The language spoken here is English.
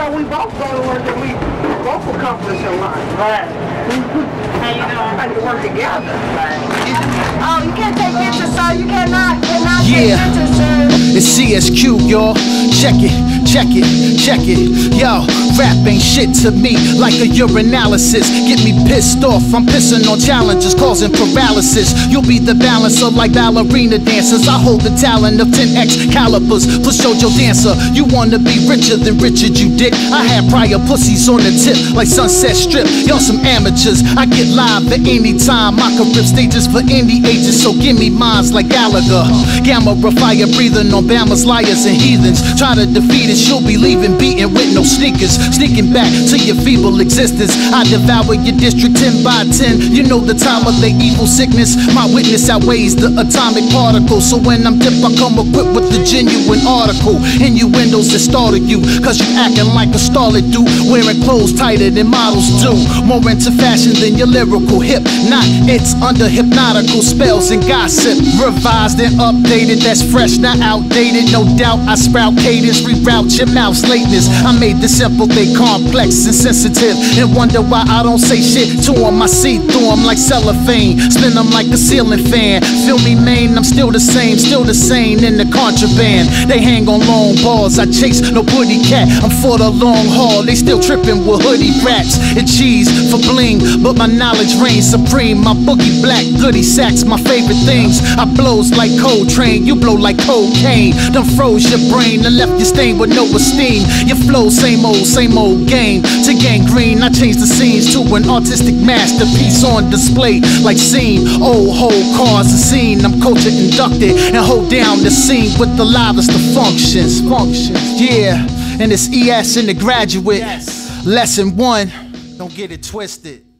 well, we both go to work and we both accomplish a lot. Right. How you doing? How you work together. Right. Oh, you can't take pictures, sir. You cannot take pictures, sir. It's CSQ, y'all. Check it, check it, check it. Yo, rap ain't shit to me like a urinalysis. Get me pissed off, I'm pissing on challenges, causing paralysis. You'll be the balancer like ballerina dancers. I hold the talent of 10x calibers. Plus JoJo dancer, you wanna be richer than Richard, you dick. I had prior pussies on the tip like Sunset Strip. Y'all some amateurs, I get live at any time. I can rip stages for any ages, so give me mines like Gallagher. Gamma fire breathing on Bama's liars and heathens. Try to defeat it, she'll be leaving beaten with no sneakers. Sneaking back to your feeble existence. I devour your district 10 by 10. You know the time of the evil sickness. My witness outweighs the atomic particle. So when I'm dipped, I come equipped with the genuine article. Innuendos that startle you, cause you acting like a starlet do. Wearing clothes tighter than models do. More into fashion than your lyrical hip. Not it's under hypnotical spells and gossip. Revised and updated, that's fresh, not outdated. No doubt I sprout cadence, reroute your mouth's lateness. I made the simple thing complex and sensitive, and wonder why I don't say shit to them. I see through them like cellophane, spin them like a ceiling fan. Feel me, man, I'm still the same in the contraband. They hang on long balls, I chase no putty cat. I'm for the long haul, they still tripping with hoodie raps and cheese for bling, but my knowledge reigns supreme. My boogie black goodie sacks, my favorite things. I blows like Coltrane, you blow like cocaine. Done froze your brain and left you stained with no esteem. Your flow, same old game. To gangrene, I change the scenes to an artistic masterpiece on display like scene. Old whole cars a scene. I'm culture inducted and hold down the scene with the livest of functions. Yeah, and it's ES in the graduate. Lesson 1, don't get it twisted.